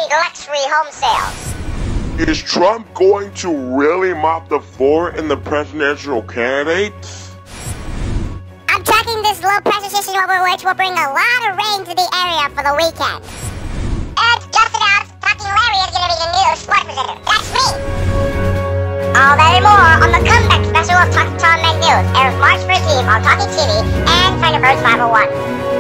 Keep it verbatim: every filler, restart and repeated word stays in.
big luxury home sales. Is Trump going to really mop the floor in the presidential candidates? I'm tracking this low-pressure system over which will bring a lot of rain to the area for the weekend. And just announced, Talking Larry is going to be the new sports presenter. That's me! All that and more on the comeback special of Talking Tom News, airs March fifteenth on Talking T V and Tiger Birds five oh one.